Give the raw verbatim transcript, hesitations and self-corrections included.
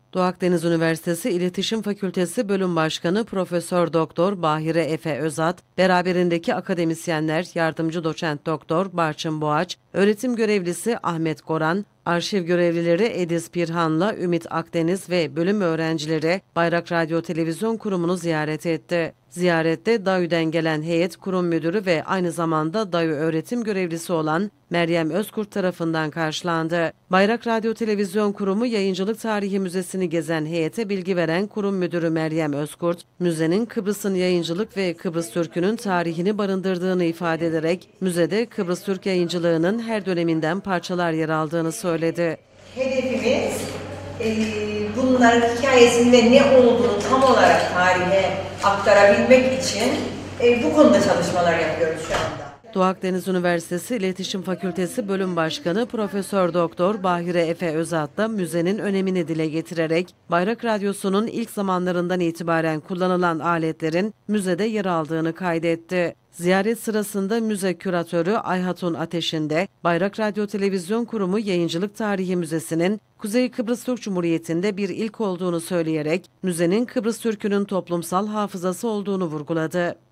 Doğu Akdeniz Üniversitesi İletişim Fakültesi Bölüm Başkanı Profesör Doktor Bahire Efe Özat, beraberindeki akademisyenler, yardımcı doçent doktor Barçın Boğaç, öğretim görevlisi Ahmet Goran, arşiv görevlileri Ediz Pirhan'la Ümit Akdeniz ve bölüm öğrencileri Bayrak Radyo Televizyon Kurumu'nu ziyaret etti. Ziyarette D A Y'den gelen heyet kurum müdürü ve aynı zamanda D A Y öğretim görevlisi olan Meryem Özkurt tarafından karşılandı. Bayrak Radyo Televizyon Kurumu Yayıncılık Tarihi Müzesi'ni gezen heyete bilgi veren kurum müdürü Meryem Özkurt, müzenin Kıbrıs'ın yayıncılık ve Kıbrıs Türk'ünün tarihini barındırdığını ifade ederek, müzede Kıbrıs Türk yayıncılığının her döneminden parçalar yer aldığını söyledi. Hedefimiz e, bunların hikayesini ve ne olduğunu tam olarak tarihe aktarabilmek için e, bu konuda çalışmalar yapıyoruz şu anda. Doğu Akdeniz Üniversitesi İletişim Fakültesi Bölüm Başkanı Profesör Doktor Bahire Efe Özat da müzenin önemini dile getirerek Bayrak Radyosu'nun ilk zamanlarından itibaren kullanılan aletlerin müzede yer aldığını kaydetti. Ziyaret sırasında müze küratörü Ayhatun Ateş'in de Bayrak Radyo Televizyon Kurumu Yayıncılık Tarihi Müzesi'nin Kuzey Kıbrıs Türk Cumhuriyeti'nde bir ilk olduğunu söyleyerek müzenin Kıbrıs Türk'ünün toplumsal hafızası olduğunu vurguladı.